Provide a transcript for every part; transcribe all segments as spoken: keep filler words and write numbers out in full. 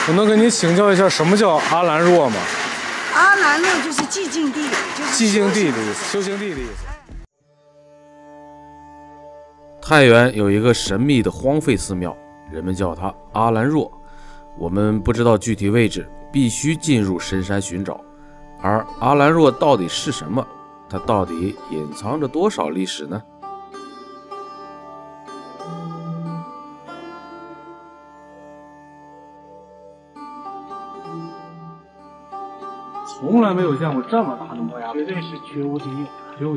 我能跟你请教一下，什么叫阿兰若吗？ 阿兰若就是寂静地，就是寂静地的意思，修行地的意思。 太原有一个神秘的荒废寺庙，人们叫它阿兰若。我们不知道具体位置，必须进入深山寻找。而阿兰若到底是什么？它到底隐藏着多少历史呢？ 从来没有见过这么大的摩崖， 绝对是绝无仅有。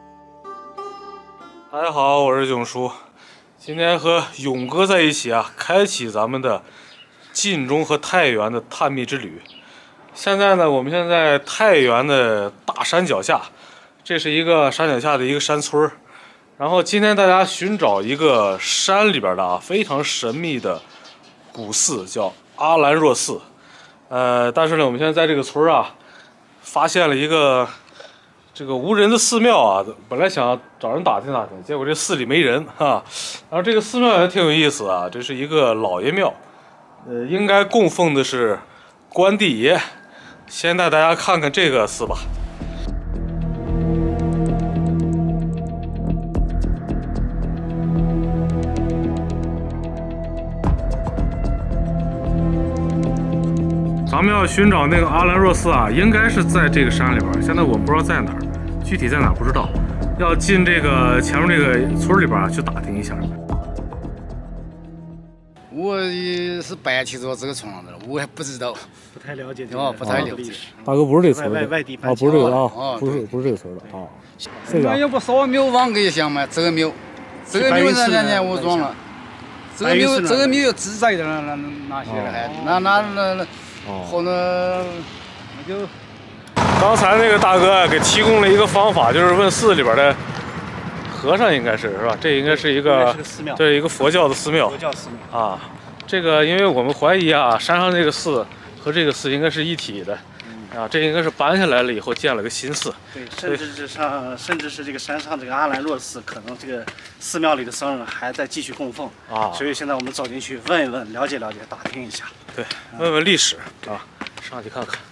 大家好，我是囧叔，今天和勇哥在一起啊，开启咱们的晋中和太原的探秘之旅。现在呢，我们现在太原的大山脚下，这是一个山脚下的一个山村儿。然后今天大家寻找一个山里边的啊非常神秘的古寺，叫阿兰若寺。呃，但是呢，我们现在在这个村啊，发现了一个这个无人的寺庙啊。本来想找人打听打听，结果这寺里没人哈。然后这个寺庙也挺有意思啊，这是一个老爷庙，呃，应该供奉的是关帝爷。先带大家看看这个寺吧。咱们要寻找那个阿兰若寺啊，应该是在这个山里边。现在我们不知道在哪儿，具体在哪儿不知道。要进这个前面这个村里边啊，去打听一下。 我是搬起到这个村子了，我还不知道， 不太了解这个，不太了解。 大哥不是这村的， 外外地啊，不是这个啊，不是不是这个村的啊。这个要不烧庙往个乡嘛，这个庙，这个庙那两年我装了，这个庙这个庙要自在的那那那些了还，那那那那，后呢那就。 刚才那个大哥给提供了一个方法，就是问寺里边的和尚，应该是是吧？这应该是一个，这是一个佛教的寺庙。 佛教寺庙啊，这个因为我们怀疑啊，山上这个寺和这个寺应该是一体的，啊，这应该是搬下来了以后建了个新寺。 对，甚至是上，甚至是这个山上这个阿兰若寺，可能这个寺庙里的僧人还在继续供奉啊。所以现在我们走进去问一问，了解了解，打听一下。 对，问问历史啊，上去看看。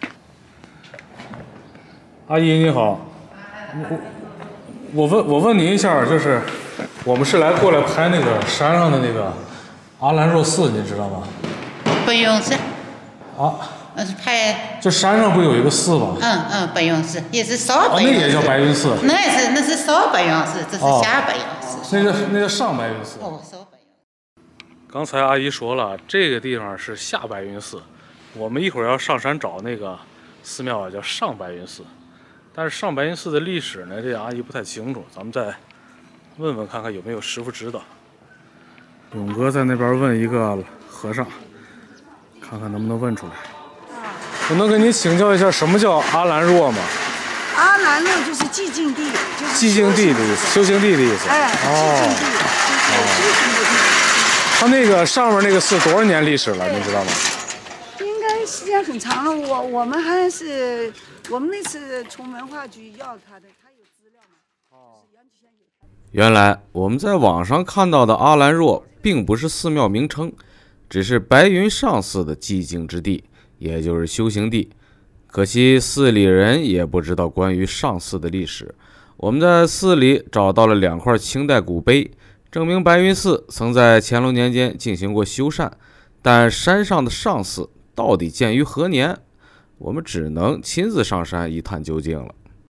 阿姨你好，我我问我问您一下，就是我们是来过来拍那个山上的那个阿兰若寺，您知道吗？ 不用是。 啊。 那是拍。 这山上不有一个寺吗？ 嗯嗯，不用是，也是少白云寺。 哦，那也叫白云寺。 那是那是少白云寺，这是下白云寺。 那个那个上白云寺。 哦，少白云。 刚才阿姨说了，这个地方是下白云寺，我们一会儿要上山找那个寺庙啊，叫上白云寺。但是上白云寺的历史呢，这阿姨不太清楚，咱们再问问看看有没有师傅知道。勇哥在那边问一个和尚，看看能不能问出来。我能跟你请教一下，什么叫阿兰若吗？ 阿兰若就是寂静地，就是寂静地的意思，修行地的意思。 哎，寂静地就是修行的地方。 它那个上面那个寺多少年历史了，您知道吗？ 应该时间很长了，我我们还是我们那次从文化局要他的，他有资料吗？哦。 原来我们在网上看到的阿兰若并不是寺庙名称，只是白云上寺的寂静之地，也就是修行地。可惜寺里人也不知道关于上寺的历史。我们在寺里找到了两块清代古碑，证明白云寺曾在乾隆年间进行过修缮，但山上的上寺到底建于何年？我们只能亲自上山一探究竟了。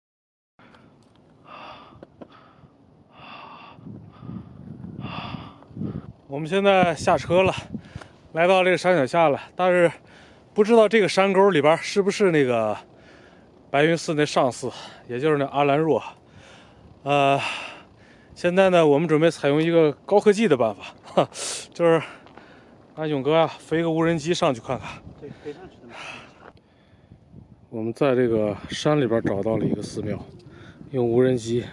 我们现在下车了，来到这个山脚下了，但是不知道这个山沟里边是不是那个白云寺那上寺，也就是那阿兰若。呃，现在呢，我们准备采用一个高科技的办法，就是让勇哥啊飞个无人机上去看看。 对，飞上去的。 我们在这个山里边找到了一个寺庙，用无人机。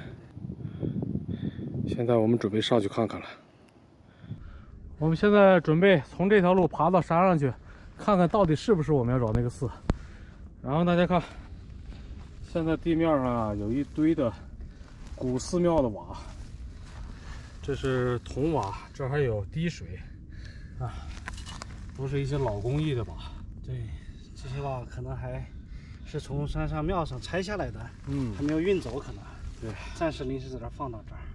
现在我们准备上去看看了。我们现在准备从这条路爬到山上去，看看到底是不是我们要找那个寺。然后大家看，现在地面上啊有一堆的古寺庙的瓦，这是铜瓦，这还有滴水啊。 都是一些老工艺的吧？ 对，这些瓦可能还是从山上庙上拆下来的， 嗯， 还没有运走，可能。 对， 暂时临时在这儿放到这儿。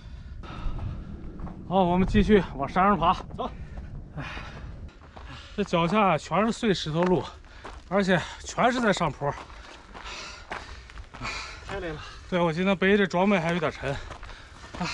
好，我们继续往山上爬。 走。 哎，这脚下全是碎石头路，而且全是在上坡。 太累了。 对，我今天背着装备还有点沉。啊。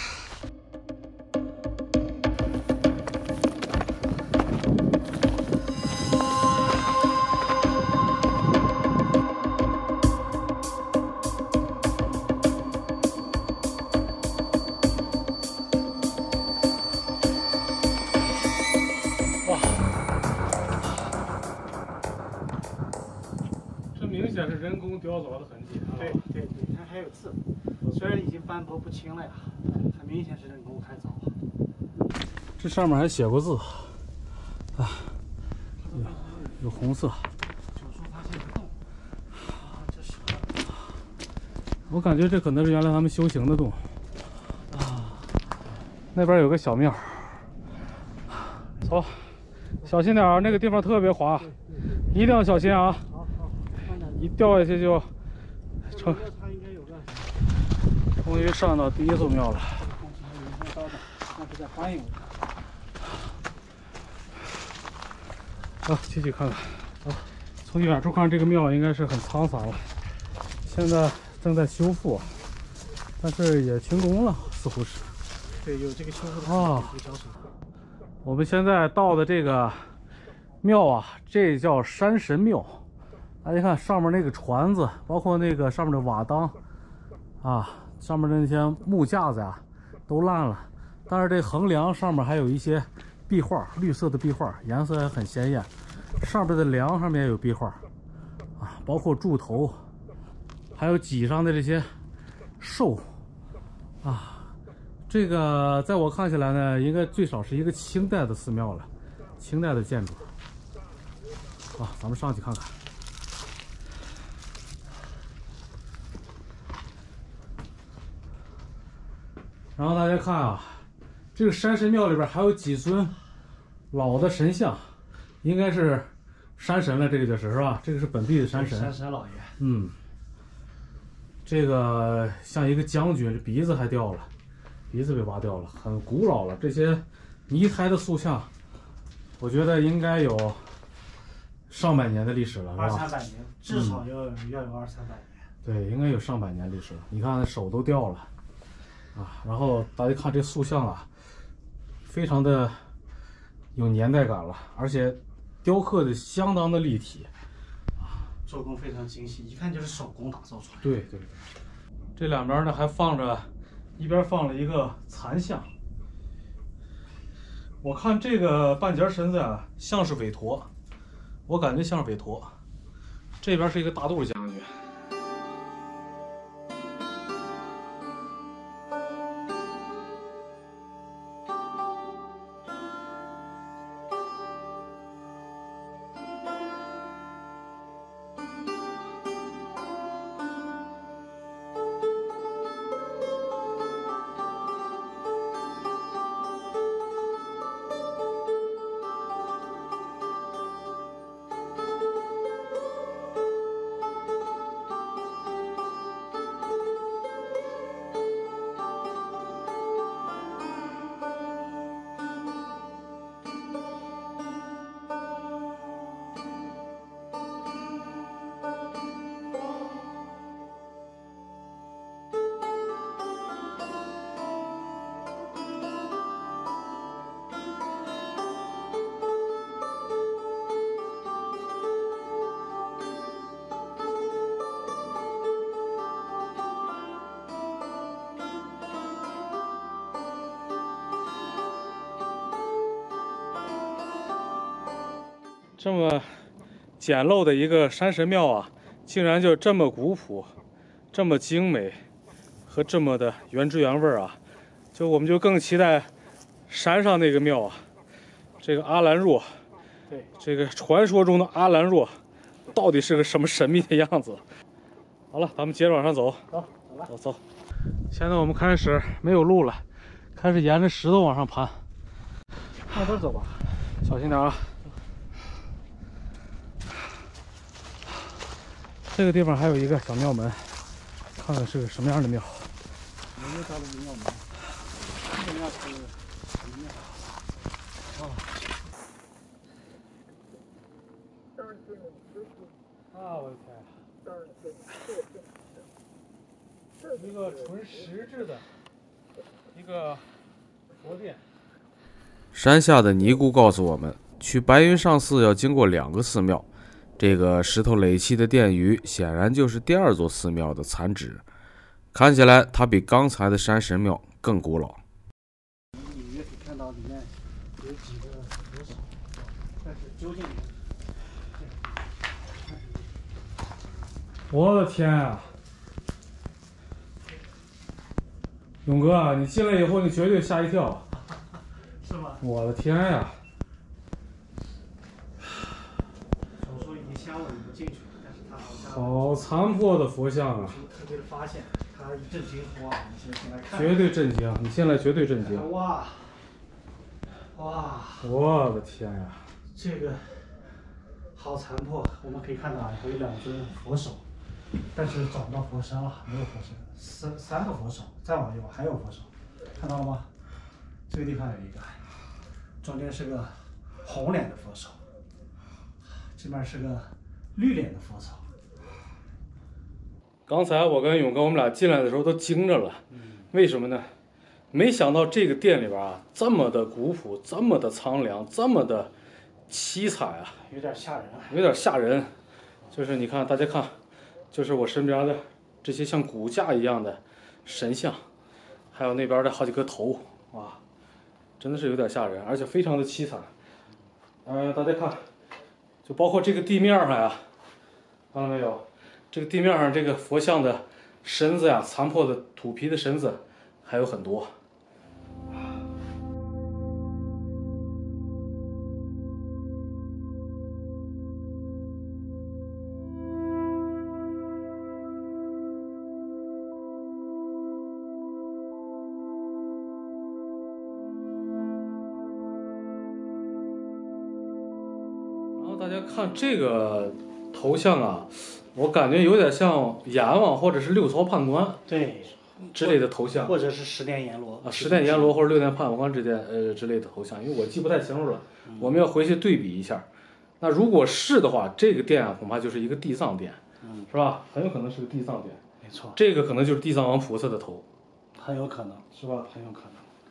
明显是人工雕凿的痕迹。 对对对，它还有字，虽然已经斑驳不清了呀，很明显是人工开凿。 这上面还写过字，啊，有有红色。 九叔发现个洞，啊，这是。 我感觉这可能是原来他们修行的洞。啊，那边有个小庙。走，小心点啊，那个地方特别滑，一定要小心啊。一掉下去就成。终于上到第一座庙了。好，继续看看。走，从远处看这个庙应该是很沧桑了，现在正在修复，但是也竣工了，似乎是。 对，有这个修复的啊。我们现在到的这个庙啊，这叫山神庙。大家看上面那个船子，包括那个上面的瓦当啊，上面的那些木架子呀、啊，都烂了。但是这横梁上面还有一些壁画，绿色的壁画，颜色也很鲜艳。上面的梁上面也有壁画啊，包括柱头，还有脊上的这些兽啊。这个在我看起来呢，应该最少是一个清代的寺庙了，清代的建筑啊。咱们上去看看。然后大家看啊，这个山神庙里边还有几尊老的神像，应该是山神了，这个就是是吧？这个是本地的山神。 山神老爷。 嗯，这个像一个将军，这鼻子还掉了，鼻子被挖掉了，很古老了。这些泥胎的塑像，我觉得应该有上百年的历史了，是吧？ 二三百年，至少要、嗯、要有二三百年。 对，应该有上百年历史了。你看，手都掉了。啊，然后大家看这塑像啊，非常的有年代感了，而且雕刻的相当的立体， 啊，做工非常精细，一看就是手工打造出来的。 对对，这两边呢还放着，一边放了一个残像。我看这个半截身子啊，像是韦陀，我感觉像是韦陀。这边是一个大肚将军。这么简陋的一个山神庙啊，竟然就这么古朴，这么精美，和这么的原汁原味啊！就我们就更期待山上那个庙啊，这个阿兰若， 对， 这个传说中的阿兰若，到底是个什么神秘的样子？好了，咱们接着往上走， 走，走吧， 走走。现在我们开始没有路了，开始沿着石头往上攀。 慢点走吧， 小心点啊！ 这个地方还有一个小庙门，看看是个什么样的庙。 没有到了庙门，这个庙是什么庙？哦。 啊，我的天！一个纯石质的一个佛殿。 山下的尼姑告诉我们，去白云上寺要经过两个寺庙，这个石头垒砌的殿宇显然就是第二座寺庙的残址，看起来它比刚才的山神庙更古老。 隐约可以看到里面有几个佛手，但是究竟…… 我的天啊！勇哥，你进来以后，你绝对吓一跳， 是吗？ 我的天呀！ 手术已经香了，你不进去，但是他好像好残破的佛像啊！ 特别的发现，他一阵惊呼啊！你先进来看， 绝对震惊！你进来绝对震惊！ 哇哇！ 我的天呀！ 这个好残破，我们可以看到啊，有两尊佛手。但是找不到佛身了，没有佛身，三三个佛手，再往右还有佛手，看到了吗？这个地方有一个，中间是个红脸的佛手，这边是个绿脸的佛手。 刚才我跟勇哥我们俩进来的时候都惊着了，为什么呢？没想到这个店里边啊，这么的古朴，这么的苍凉，这么的凄惨啊， 有点吓人啊， 有点吓人。就是你看，大家看。就是我身边的这些像骨架一样的神像，还有那边的好几个头，哇，真的是有点吓人，而且非常的凄惨。呃，大家看，就包括这个地面上呀，看到没有？这个地面上这个佛像的身子呀，残破的土皮的身子还有很多。大家看这个头像啊，我感觉有点像阎王或者是六朝判官对之类的头像， 或者是十殿阎罗啊，十殿阎罗或者六殿判官之间呃之类的头像，因为我记不太清楚了，嗯、我们要回去对比一下。那如果是的话，这个殿啊恐怕就是一个地藏殿，嗯，是吧？很有可能是个地藏殿， 没错， 这个可能就是地藏王菩萨的头， 很有可能， 是吧？ 很有可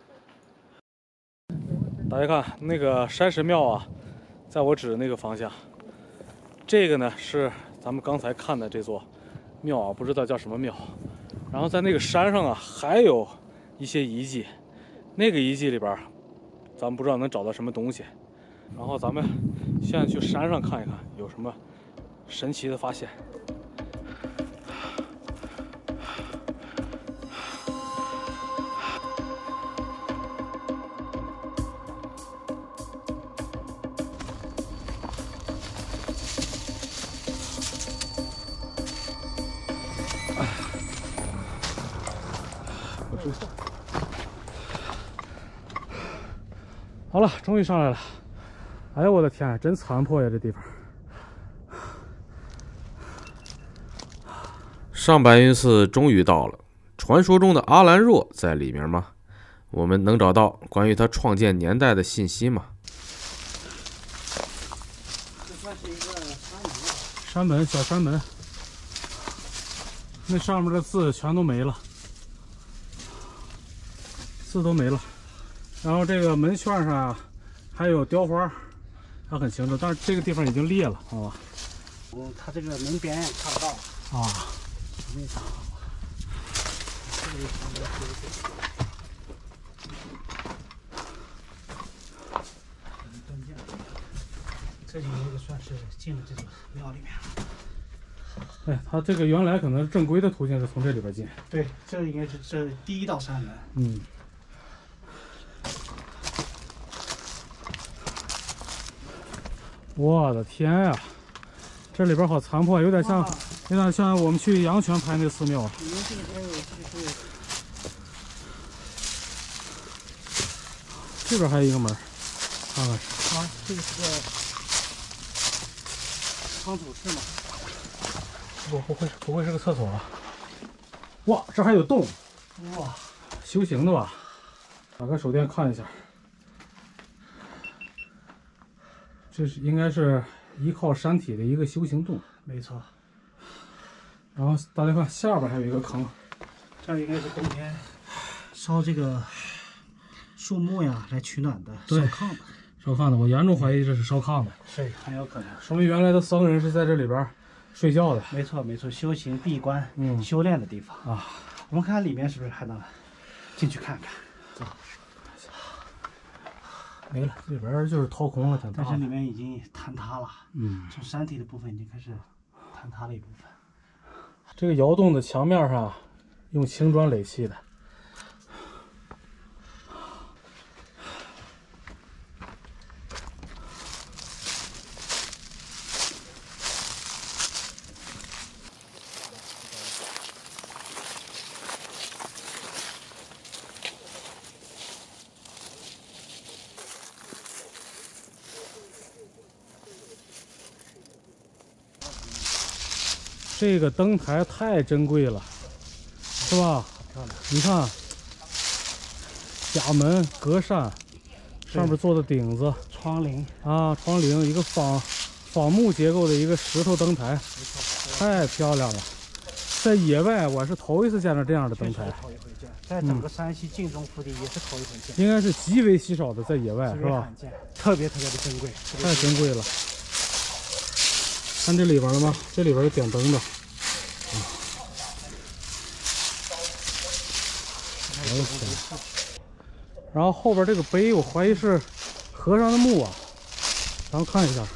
能。大家看那个山神庙啊。在我指的那个方向，这个呢是咱们刚才看的这座庙啊，不知道叫什么庙。然后在那个山上啊，还有一些遗迹，那个遗迹里边，咱们不知道能找到什么东西。然后咱们现在去山上看一看，有什么神奇的发现。好了，终于上来了。哎呦我的天，真残破呀这地方。 上白云寺终于到了，传说中的阿兰若在里面吗？我们能找到关于他创建年代的信息吗？ 这算是一个山门， 山门，小山门。那上面的字全都没了，字都没了。然后这个门券上啊，还有雕花，还很清楚，但是这个地方已经裂了，好吧？ 嗯，它这个门边也看不到啊。 没啥。这就应该算是进了这个庙里面了。 哎，它这个原来可能正规的途径是从这里边进。 对，这应该是这第一道山门。 嗯。我的天呀、啊，这里边好残破，有点像，有点像我们去阳泉拍那个寺庙。 你们这个还有就是这边还有一个门，看看。 啊，这个是个仓储室嘛。 不不会不会是个厕所吧？哇，这还有洞！哇，修行的吧？打开手电看一下，这是应该是依靠山体的一个修行洞。没错。然后大家看下边还有一个坑，这儿应该是冬天烧这个树木呀来取暖的，烧炕的。烧炕的，我严重怀疑这是烧炕的。是，很有可能。说明原来的僧人是在这里边睡觉的。没错，没错，修行闭关、嗯，修炼的地方啊。我们看看里面是不是还能进去看看。走。没了，这里边就是掏空了，挺大。但是里面已经坍塌了。嗯，从山体的部分已经开始坍塌了一部分。这个窑洞的墙面上用青砖垒砌的。这个灯台太珍贵了，是吧？漂亮！你看，甲门、格扇，上面做的顶子、窗棂啊，窗棂，一个仿仿木结构的一个石头灯台，太漂亮了。在野外，我是头一次见到这样的灯台。头一回见，在整个山西晋中腹地也是头一回见。应该是极为稀少的，在野外是吧？特别特别的珍贵，太珍贵了。看这里边了吗？这里边有点灯的。嗯。我的天！然后后边这个碑，我怀疑是和尚的墓啊。咱们看一下。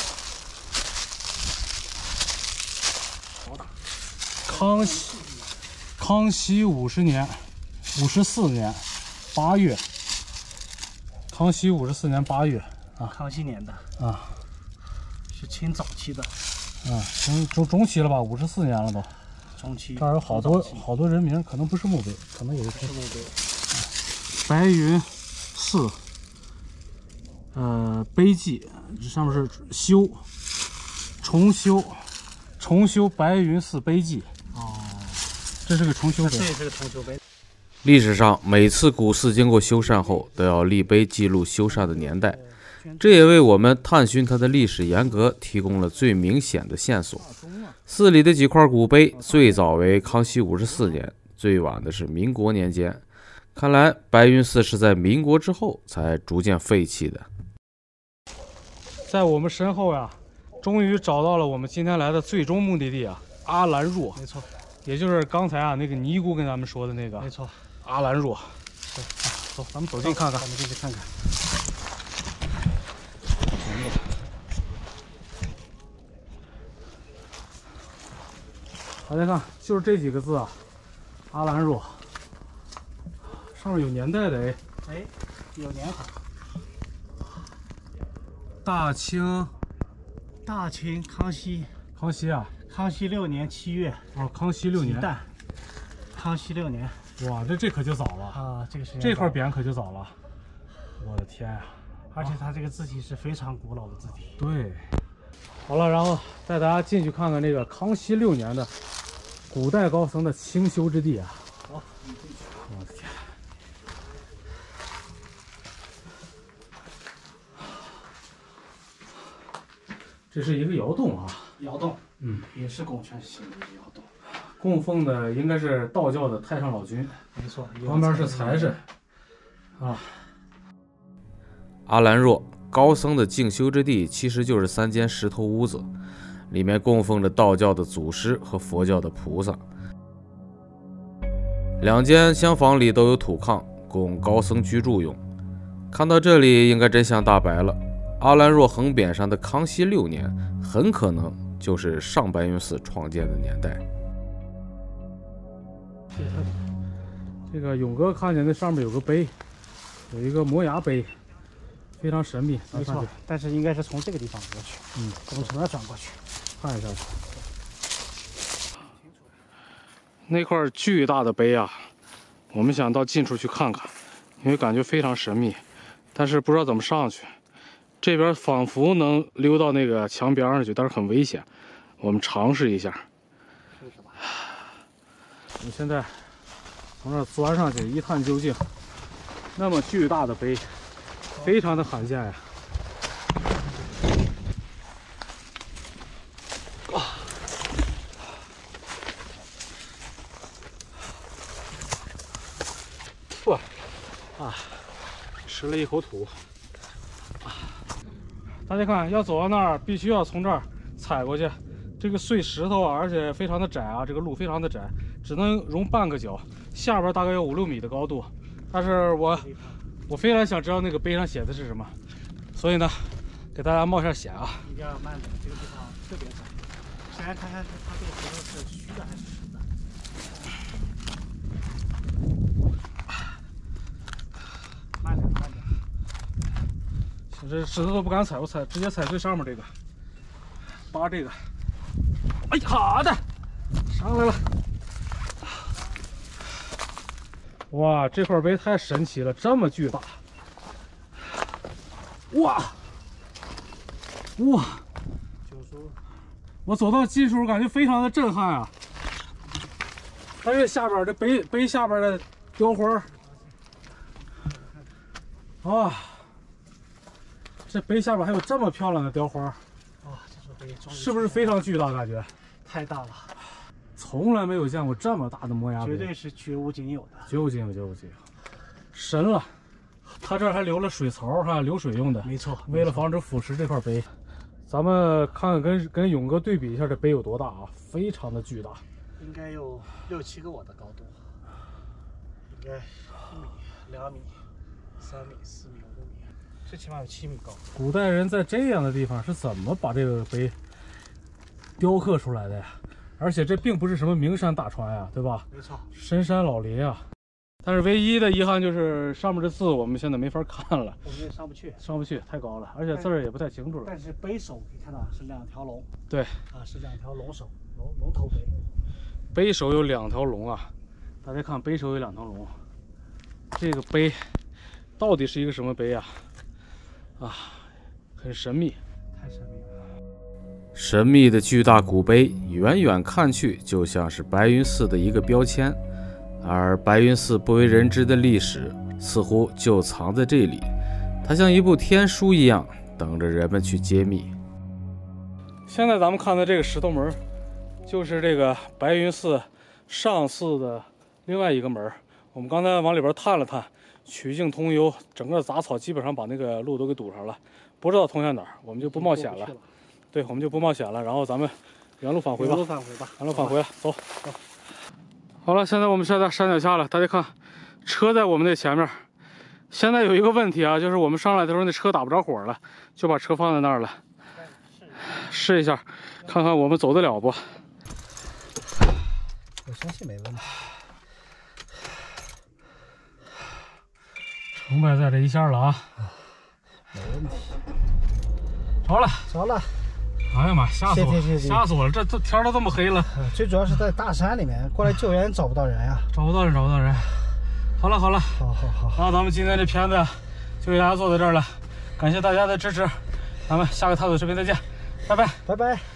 康熙，康熙五十年，五十四年八月。康熙五十四年八月啊。康熙年的啊。是清早期的，啊，中中中期了吧，五十四年了都。中期。这儿有好多好多人名，可能不是墓碑，可能也是墓碑。白云寺，呃，碑记，这上面是修，重修，重修白云寺碑记。哦，这是个重修碑。这也是个重修碑。 历史上，每次古寺经过修缮后，都要立碑记录修缮的年代。这也为我们探寻它的历史沿革提供了最明显的线索。寺里的几块古碑最早为康熙五十四年，最晚的是民国年间。看来白云寺是在民国之后才逐渐废弃的。 在我们身后呀，终于找到了我们今天来的最终目的地啊，阿兰若。没错，也就是刚才啊那个尼姑跟咱们说的那个。没错，阿兰若。对，啊，走，咱们走近看看。咱们进去看看。大家看，就是这几个字啊，阿兰若，上面有年代的哎，哎，有年号。大清，大清康熙，康熙啊，康熙六年七月。哦，康熙六年。蛋，康熙六年。哇，这这可就早了啊！这个是这块匾可就早了。我的天呀！而且它这个字体是非常古老的字体。对。好了，然后带大家进去看看这个康熙六年的古代高僧的清修之地啊！好，我的天！这是一个窑洞啊，窑洞，嗯，也是拱圈形的窑洞。供奉的应该是道教的太上老君，没错，旁边是财神啊。 阿兰若高僧的静修之地其实就是三间石头屋子，里面供奉着道教的祖师和佛教的菩萨。两间厢房里都有土炕，供高僧居住用。看到这里，应该真相大白了。阿兰若横匾上的康熙六年，很可能就是上白云寺创建的年代。 这个勇哥看见那上面有个碑，有一个摩崖碑。非常神秘，没错，但是应该是从这个地方过去。嗯，我们从那转过去，看一下。那块巨大的碑啊，我们想到近处去看看，因为感觉非常神秘，但是不知道怎么上去。这边仿佛能溜到那个墙边上去，但是很危险。我们尝试一下。 我们现在从这儿钻上去一探究竟。那么巨大的碑，非常的罕见呀！啊！不啊！吃了一口土。啊！大家看，要走到那儿，必须要从这儿踩过去。这个碎石头啊，而且非常的窄啊，这个路非常的窄，只能容半个脚。下边大概有五六米的高度。但是我我非常想知道那个碑上写的是什么，所以呢，给大家冒下险啊！ 一定要慢点，这个地方特别窄。先来看看它这个石头是虚的还是实的。慢点，慢点。 这石头都不敢踩，我踩直接踩最上面这个，扒这个。哎，好的，上来了。哇，这块碑太神奇了，这么巨大！哇哇！我走到近处，感觉非常的震撼啊！但是下边这碑碑下边的雕花，啊，这碑下边还有这么漂亮的雕花， 啊，这座碑是不是非常巨大？感觉太大了。 从来没有见过这么大的摩崖碑， 绝对是绝无仅有的， 绝无仅有，绝无仅有，神了！它这儿还留了水槽，哈，流水用的， 没错。 为了防止腐蚀这块碑，咱们看看跟跟勇哥对比一下，这碑有多大啊？非常的巨大， 应该有六七个我的高度，应该一米、两米、三米、四米、五米，最起码有七米高。 古代人在这样的地方是怎么把这个碑雕刻出来的呀？而且这并不是什么名山大川呀，对吧？ 没错， 深山老林啊。但是唯一的遗憾就是上面的字我们现在没法看了， 我们也上不去， 上不去，太高了，而且字儿也不太清楚了。 但是碑首可以看到是两条龙， 对， 啊，是两条龙首，龙龙头碑。 碑首有两条龙啊，大家看碑首有两条龙，这个碑到底是一个什么碑啊？啊，很神秘， 太神秘了。 神秘的巨大古碑，远远看去就像是白云寺的一个标签，而白云寺不为人知的历史似乎就藏在这里，它像一部天书一样，等着人们去揭秘。 现在咱们看的这个石头门，就是这个白云寺上寺的另外一个门。我们刚才往里边探了探，曲径通幽，整个杂草基本上把那个路都给堵上了，不知道通向哪儿，我们就不冒险了。对，我们就不冒险了，然后咱们原路返回吧。 原路返回吧， 原路返回了，走。走。好了，现在我们现在山脚下了，大家看，车在我们的前面。现在有一个问题啊，就是我们上来的时候那车打不着火了，就把车放在那儿了。试一下，看看我们走得了不？ 我相信没问题。 成败在这一下了啊！ 没问题。 着了， 着了。 哎呀妈，吓死我了！吓死我了！这这天都这么黑了。 最主要是在大山里面，过来救援找不到人呀、啊。 找不到人，找不到人。好了好了， 好好好。 那咱们今天这片子就给大家做到这儿了，感谢大家的支持，咱们下个探索视频再见，拜拜， 拜拜。